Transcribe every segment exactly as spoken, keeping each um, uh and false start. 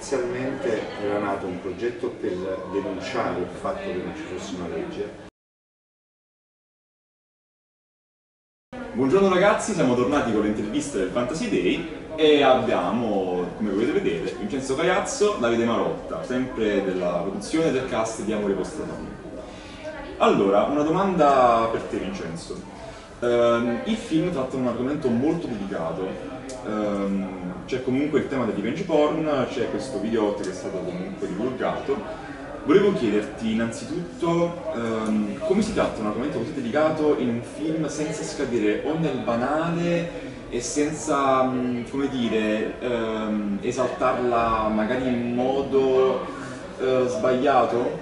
inizialmente era nato un progetto per denunciare il fatto che non ci fosse una legge. Buongiorno ragazzi, siamo tornati con le interviste del Fantasy Day e abbiamo, come potete vedere, Vincenzo Caiazzo, Davide Marotta, sempre della produzione del cast di Amore Postratoni. Allora, una domanda per te Vincenzo. Um, il film tratta un argomento molto delicato, um, c'è comunque il tema del revenge porn, c'è questo video che è stato comunque divulgato. Volevo chiederti innanzitutto um, come si tratta un argomento così delicato in un film senza scadere o nel banale e senza, um, come dire, um, esaltarla magari in modo uh, sbagliato?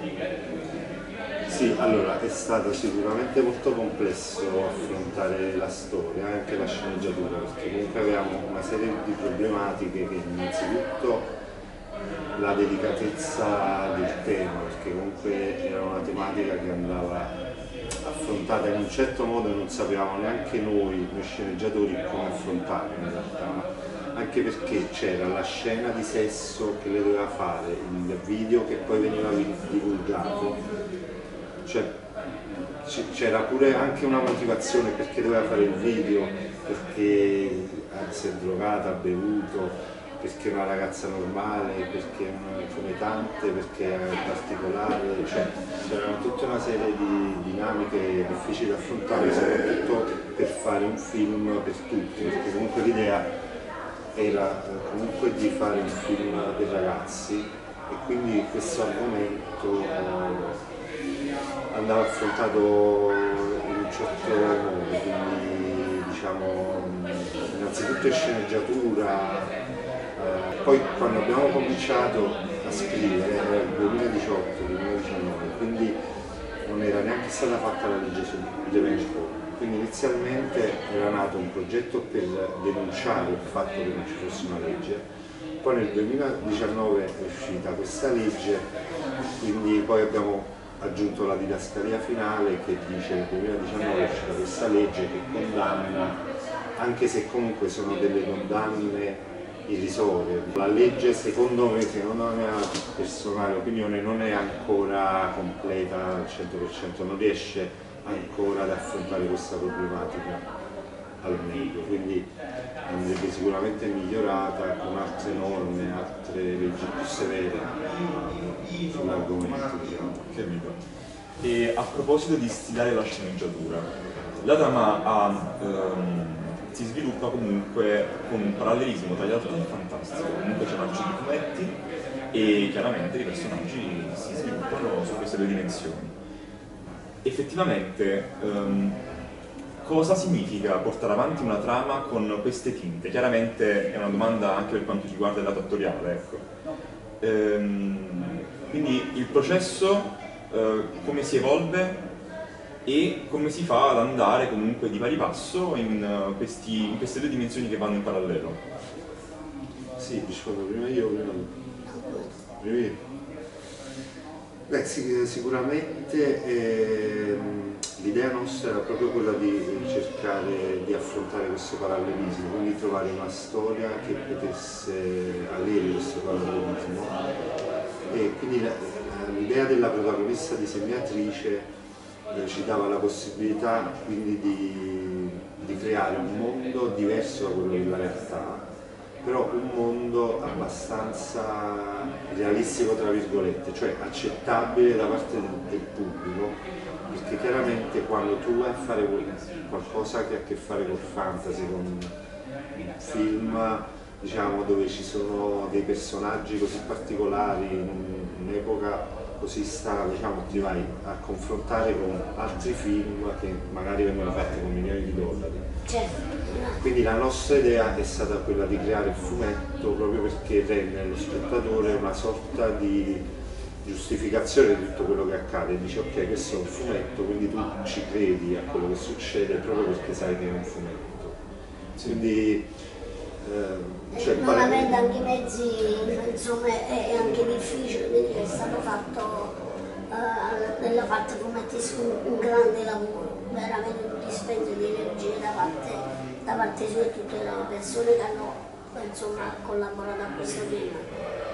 Sì, allora è stato sicuramente molto complesso affrontare la storia, anche la sceneggiatura, perché comunque avevamo una serie di problematiche che innanzitutto la delicatezza del tema, perché comunque era una tematica che andava affrontata in un certo modo e non sapevamo neanche noi, noi sceneggiatori, come affrontarla in realtà, anche perché c'era la scena di sesso che le doveva fare, il video che poi veniva divulgato, cioè c'era pure anche una motivazione perché doveva fare il video, perché si è drogata, ha bevuto, perché è una ragazza normale, perché è una fumegante, perché è particolare, cioè c'erano tutta una serie di dinamiche difficili da affrontare, soprattutto per fare un film per tutti, perché comunque l'idea era comunque di fare un film per ragazzi e quindi questo argomento andava affrontato in un certo modo, quindi diciamo innanzitutto in sceneggiatura. Eh, poi quando abbiamo cominciato a scrivere era il duemiladiciotto duemiladiciannove, quindi non era neanche stata fatta la legge sul revenge porn, quindi inizialmente era nato un progetto per denunciare il fatto che non ci fosse una legge, poi nel duemiladiciannove è uscita questa legge, quindi poi abbiamo aggiunto la didascalia finale che dice che nel duemiladiciannove è uscita questa legge che condanna, anche se comunque sono delle condanne irrisorie. La legge secondo me, secondo la mia personale opinione, non è ancora completa al cento per cento, non riesce ancora ad affrontare questa problematica al meglio, quindi andrebbe sicuramente migliorata con altre norme, altre leggi più severe sull'argomento, diciamo. Capito. E a proposito di stilare la sceneggiatura, la trama ha, um, si sviluppa comunque con un parallelismo tra gli altri e fantastico, comunque c'è una luce di fumetti e chiaramente i personaggi si sviluppano su queste due dimensioni. Effettivamente, um, cosa significa portare avanti una trama con queste tinte? Chiaramente è una domanda anche per quanto riguarda il lato attoriale, ecco. Um, quindi il processo, uh, come si evolve e come si fa ad andare comunque di pari passo in, uh, questi, in queste due dimensioni che vanno in parallelo? Sì, rispondo prima io, prima tu. Prima io. Beh, sì, sicuramente eh, l'idea nostra era proprio quella di cercare di affrontare questo parallelismo, quindi trovare una storia che potesse avere questo parallelismo e quindi l'idea della protagonista disegnatrice ci dava la possibilità quindi di, di creare un mondo diverso da quello della realtà, però un mondo abbastanza realistico tra virgolette, cioè accettabile da parte del, del pubblico, perché chiaramente quando tu vai a fare qualcosa che ha a che fare col fantasy, con un film diciamo dove ci sono dei personaggi così particolari in un'epoca così strana, diciamo, ti vai a confrontare con altri film che magari vengono fatti con milioni di dollari. Certo. Quindi la nostra idea è stata quella di creare il fumetto proprio perché rende allo spettatore una sorta di giustificazione di tutto quello che accade, dice ok, questo è un fumetto, quindi tu ci credi a quello che succede proprio perché sai che è un fumetto. Quindi eh, cioè, non avendo anche i mezzi, insomma è anche difficile, quindi è stato fatto eh, nella parte fumettistica un, un grande lavoro, veramente un dispendio di energie da parte, da parte sua e tutte le persone che hanno insomma collaborato a questo film. Eh,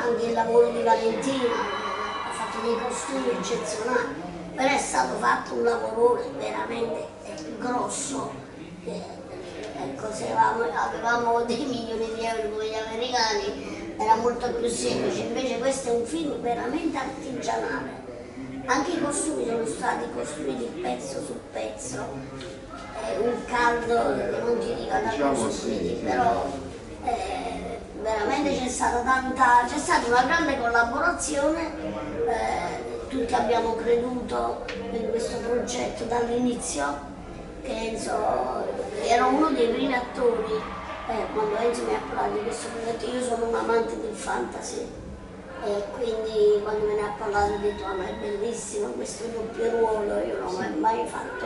anche il lavoro di Valentina, ha fatto dei costumi eccezionali, però è stato fatto un lavoro veramente grosso. Ecco, se avevamo, avevamo dei milioni di euro come gli americani era molto più semplice, invece questo è un film veramente artigianale. Anche i costumi sono stati costruiti pezzo su pezzo, è un caldo che non ti dica da diciamo costruiti, sì, però eh, veramente c'è stata tanta, c'è stata una grande collaborazione, eh, tutti abbiamo creduto in questo progetto dall'inizio, che Enzo era uno dei primi attori, eh, quando Enzo mi ha parlato di questo progetto. Io sono un amante del fantasy e quindi quando me ne ha parlato ho detto ah, ma è bellissimo questo doppio ruolo, io non ho mai, mai fatto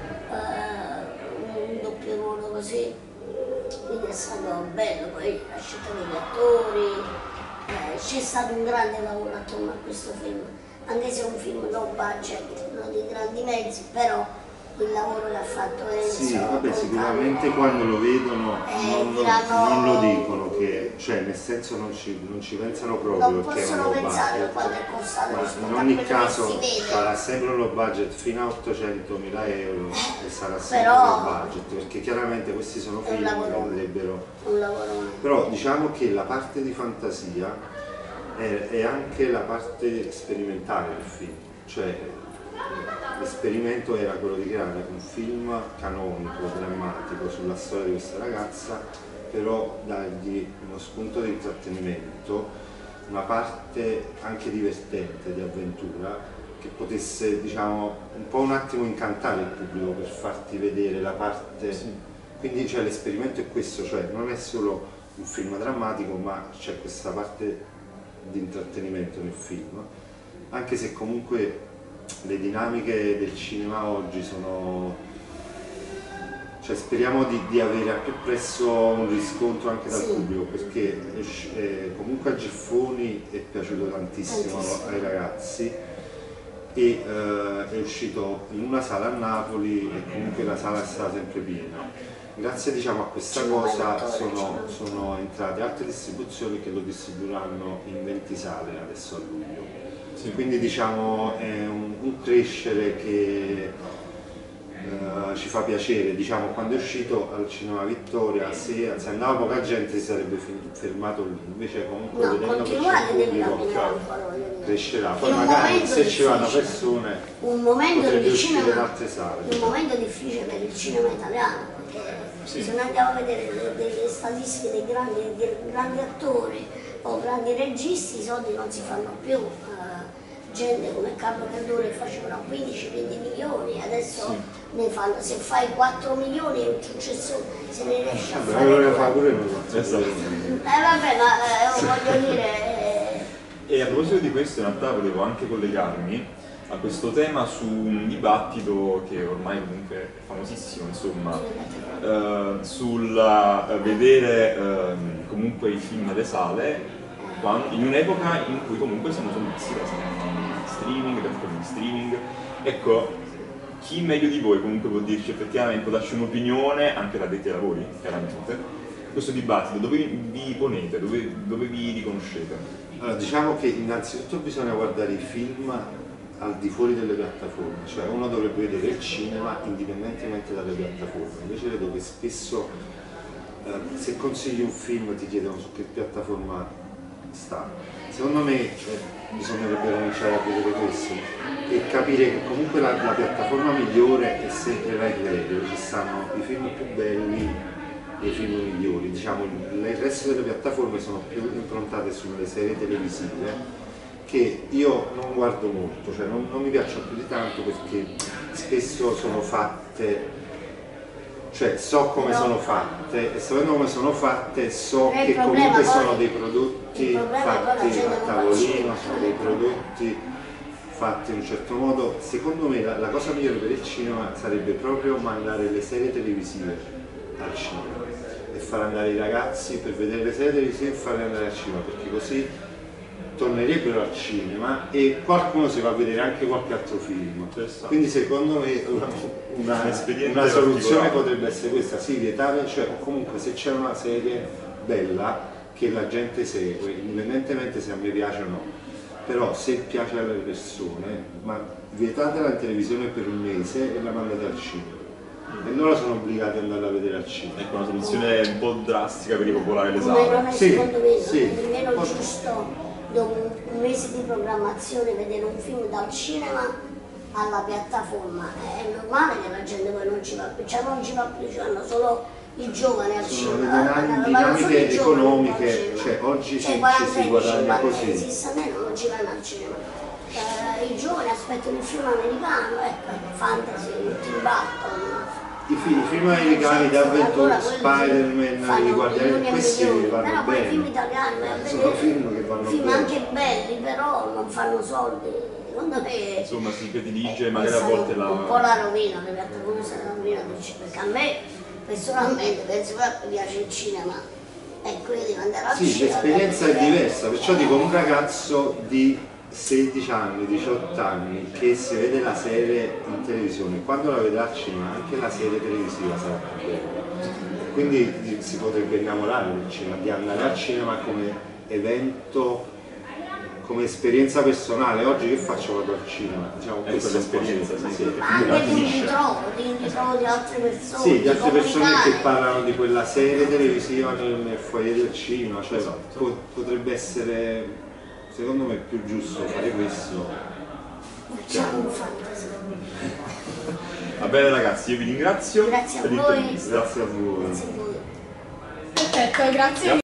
eh, un doppio ruolo così, quindi è stato bello. Poi la scelta degli attori, eh, c'è stato un grande lavoro attorno a questo film, anche se è un film low budget, non di grandi mezzi, però il lavoro che ha fatto Enzo. Sì, vabbè, sicuramente Carlo, quando lo vedono eh, non, diranno, non lo dicono, che, cioè nel senso non ci, non ci pensano proprio non perché è un possono low pensare budget, quanto è costato ma rispetto in a ogni quello caso che si vede. sarà sempre un low budget fino a ottocentomila euro e sarà sempre Però, un low budget, perché chiaramente questi sono film che andrebbero... Un lavorone. Però diciamo che la parte di fantasia è, è anche la parte sperimentale del film, cioè l'esperimento era quello di creare un film canonico, drammatico sulla storia di questa ragazza, però dargli uno spunto di intrattenimento, una parte anche divertente, di avventura, che potesse, diciamo, un po' un attimo incantare il pubblico per farti vedere la parte... Sì. Quindi cioè, l'esperimento è questo, cioè non è solo un film drammatico, ma c'è questa parte di intrattenimento nel film, anche se comunque le dinamiche del cinema oggi sono, cioè speriamo di, di avere al più presto un riscontro anche dal sì. pubblico, perché eh, comunque a Giffoni è piaciuto tantissimo, tantissimo. ai ragazzi e eh, è uscito in una sala a Napoli e comunque la sala è stata sempre piena. Grazie diciamo, a questa cosa sono, sono entrate altre distribuzioni che lo distribuiranno in venti sale adesso a luglio. Sì. Quindi diciamo è un, un crescere che uh, ci fa piacere. Diciamo, quando è uscito al Cinema Vittoria, se, se andava poca gente si sarebbe fermato lì, invece comunque no, vedendo che c'è il pubblico crescerà. Poi magari se ci vanno persone un momento potrebbe uscire in altre sale. Un momento difficile per il cinema italiano, perché sì. se noi andiamo a vedere le, le statistiche dei grandi, dei grandi attori o grandi registi, i soldi non si fanno più. Gente come Carlo Cardone facevano quindici venti milioni, adesso sì. ne fanno, se fai quattro milioni è un successo, se ne riesce a fare due. Fa pure noi. Eh vabbè, ma eh, voglio dire... Eh... E a proposito di questo in realtà volevo anche collegarmi a questo tema su un dibattito che ormai comunque è famosissimo, insomma, eh, sul eh, vedere eh, comunque i film nelle sale in un'epoca in cui comunque siamo tutti streaming, piattaforme di streaming. Ecco, chi meglio di voi comunque può dirci effettivamente, può darci un'opinione, anche da addetti ai lavori, chiaramente, questo dibattito, dove vi ponete, dove, dove vi riconoscete? Allora, diciamo che innanzitutto bisogna guardare i film al di fuori delle piattaforme, cioè uno dovrebbe vedere il cinema indipendentemente dalle piattaforme. Invece vedo che spesso eh, se consigli un film ti chiedono su che piattaforma sta. Secondo me cioè, bisognerebbe cominciare a vedere questo e capire che comunque la, la piattaforma migliore è sempre Rai Radio, ci stanno i film più belli e i film migliori. Diciamo, il, il resto delle piattaforme sono più improntate sulle serie televisive che io non guardo molto, cioè non, non mi piacciono più di tanto perché spesso sono fatte, cioè so come sono fatte e sapendo come sono fatte so che comunque sono dei prodotti fatti a tavolino, sono dei prodotti fatti in un certo modo. Secondo me la, la cosa migliore per il cinema sarebbe proprio mandare le serie televisive al cinema e far andare i ragazzi per vedere le serie televisive e farle andare al cinema, perché così tornerebbero al cinema e qualcuno si va a vedere anche qualche altro film. Quindi secondo me una, una, una soluzione potrebbe essere questa, sì, vietare, cioè o comunque se c'è una serie bella che la gente segue, indipendentemente se a me piace o no. Però se piace alle persone, ma vietatela in televisione per un mese e la mandate al cinema. E loro sono obbligati ad andare a vedere al cinema. Ecco, una soluzione un po' drastica per ripopolare le Come non sale. è Sì, secondo me sì. non è nemmeno giusto dopo un mese di programmazione vedere un film dal cinema alla piattaforma. È normale che la gente poi non ci va più, cioè non ci va più, ci vanno solo i giovani al Sono le cinema. dinam- vanno solo dinamiche i giovani economiche, al cinema. cioè oggi Cioè, si- quaranta ci si guadagna cinquanta così. esistano non ci vanno al cinema. Eh, I giovani aspettano il film americano, ecco, fantasy, Tim Burton. I, fi- i film americani di avventura, Allora, quelli Spider-Man, fanno i Guardiani, milioni e questi milioni, vanno però poi i bene. film italiani vai a Sono vedere film che vanno film bene. anche belli, però non fanno soldi. Secondo me Insomma, si predilige eh, magari a questa è volte un, la... un po' la rovina, le piattaforme sono la rovina del cinema, perché a me personalmente penso che mi piace il cinema. Ecco, io devo andare al Sì, cinema. l'esperienza è perché- diversa, perciò dico un ragazzo di sedici anni, diciotto anni che si vede la serie in televisione, quando la vedrà al cinema anche la serie televisiva sarà più bella. Quindi si potrebbe innamorare del cinema, di andare al cinema come evento, come esperienza personale. Oggi che faccio? Vado al cinema, diciamo, Ecco questa è un po' l'esperienza, sì, sì. Ma anche di un finisce. ritrovo, di un ritrovo di altre persone. Sì, di altre persone che comunicare. parlano di quella serie televisiva nel, nel foyer del cinema, cioè Esatto. po- potrebbe essere, secondo me, più giusto fare questo. Facciamo un fantasy. Va bene ragazzi, io vi ringrazio Grazie a per voi. l'intervista. Grazie a voi. Grazie a voi. Perfetto, grazie.